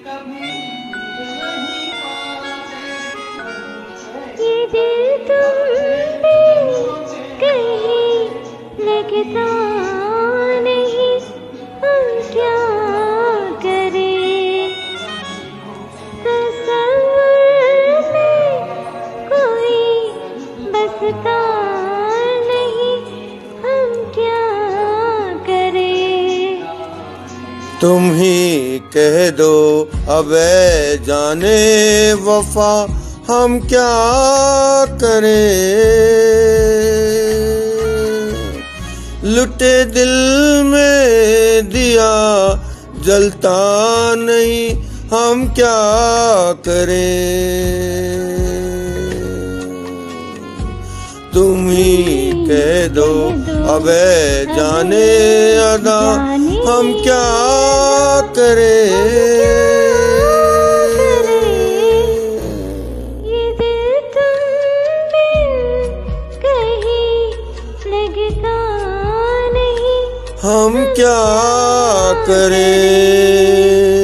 ये दिल तुम पे कहीं लगता नहीं, हम क्या करें। तस्वीर में कोई बसता नहीं, हम क्या करें। तुम ही कह दो अब ऐ जाने वफा, हम क्या करें। लुटे दिल में दिया जलता नहीं, हम क्या करें। तुम ही कह दो अब ऐ जाने अदा, हम क्या करें। हम क्या करें।